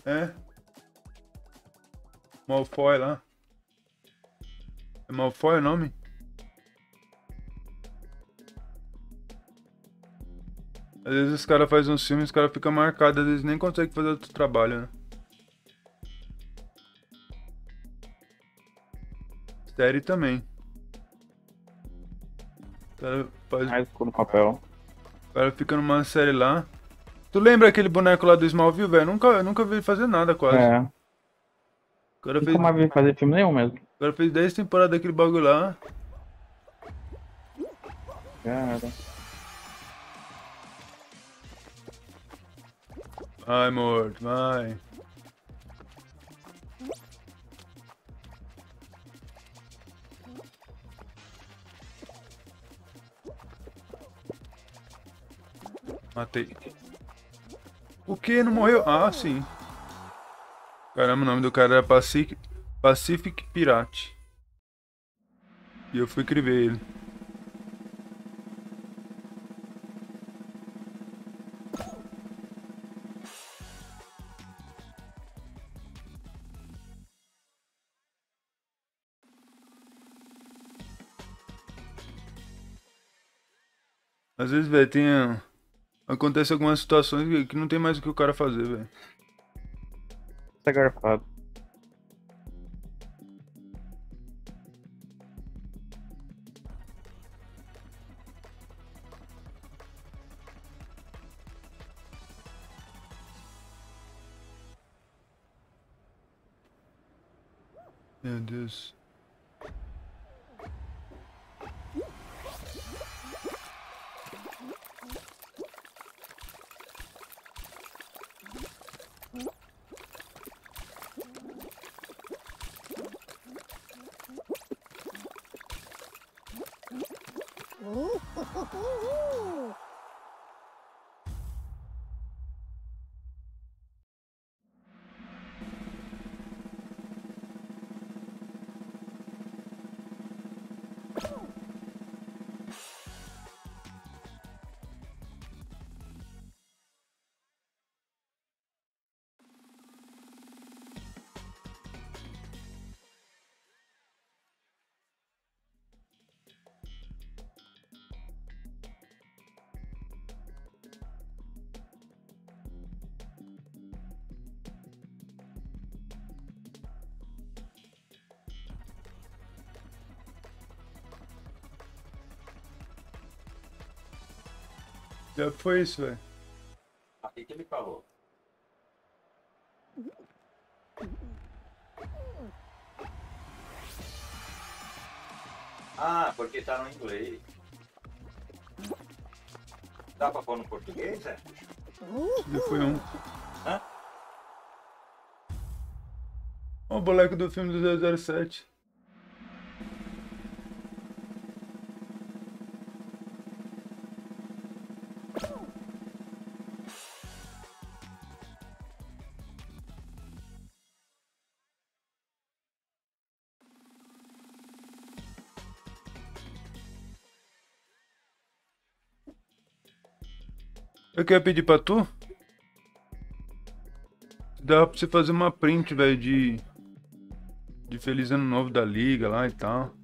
É, Malfoy lá. É Malfoy o nome? Às vezes os caras fazem uns filmes, os caras ficam marcados, às vezes nem conseguem fazer outro trabalho, né? Série também. O cara, Mais ficou no papel. o cara fica numa série lá. Tu lembra aquele boneco lá do Smallville, velho? Eu nunca vi ele fazer nada quase. É. O cara Nunca fez, mais vi fazer filme nenhum mesmo. o cara fez 10 temporadas daquele bagulho lá. Cara. Vai, morto, vai. Matei. O que? Não morreu? Ah, sim. Caramba, o nome do cara era Pacific Pirate. E eu fui escrever ele. Às vezes, velho, acontece algumas situações que não tem mais o que o cara fazer, velho. Tá garfado. Meu Deus. Já foi isso, velho. Aqui que ele falou. Ah, porque tá no inglês. Dá pra pôr no português, é? Já foi um. Hã? Ó, o boneco do filme do 007. Eu queria pedir pra tu. Dá pra você fazer uma print, velho, de Feliz Ano Novo da Liga lá e tal.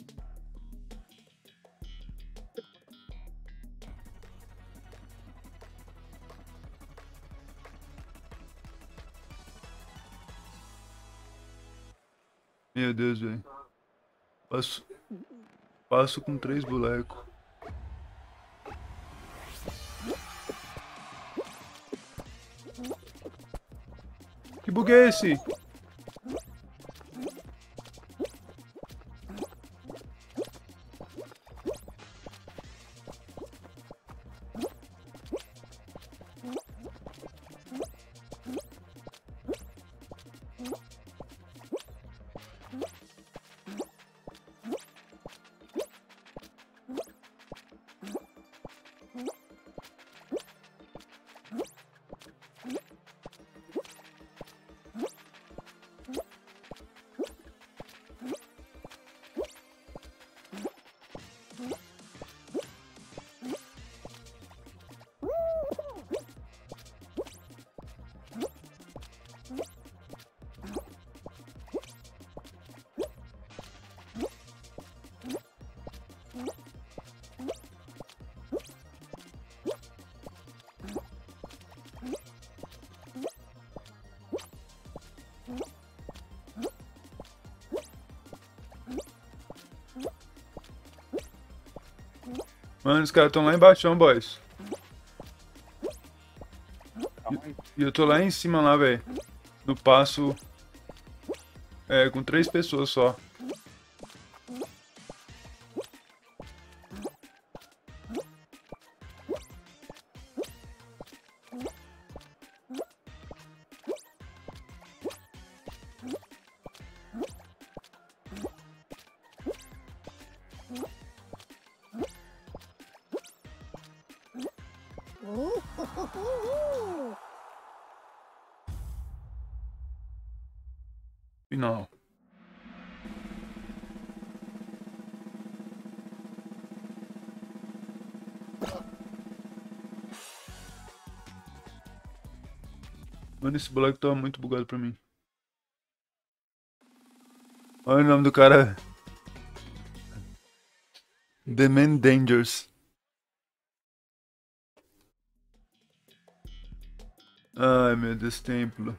Meu Deus, velho. Passo, passo com 3 bonecos. Que bug é esse? Mano, os caras estão lá embaixo, boys. Calma aí. E eu tô lá em cima, lá, velho. No passo. É, com 3 pessoas só. Final. Mano, esse boleto tá muito bugado pra mim. Olha o nome do cara. The Man Dangers. Ai, meu Deus, templo.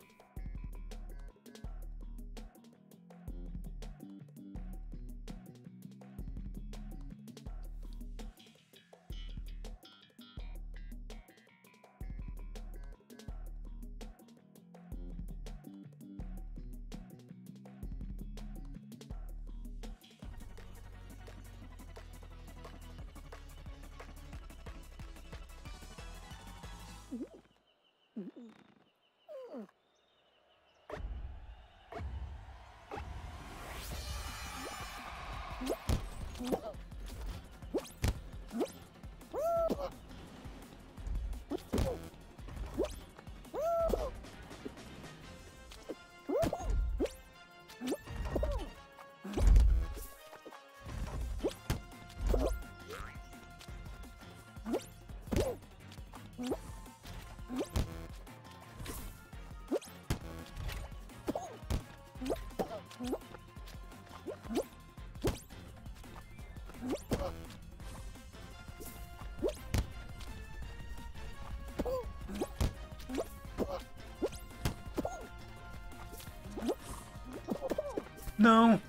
Não.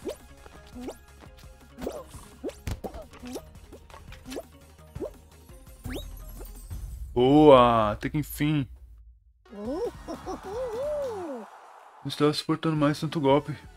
Boa, até que enfim. Não estava suportando mais tanto golpe.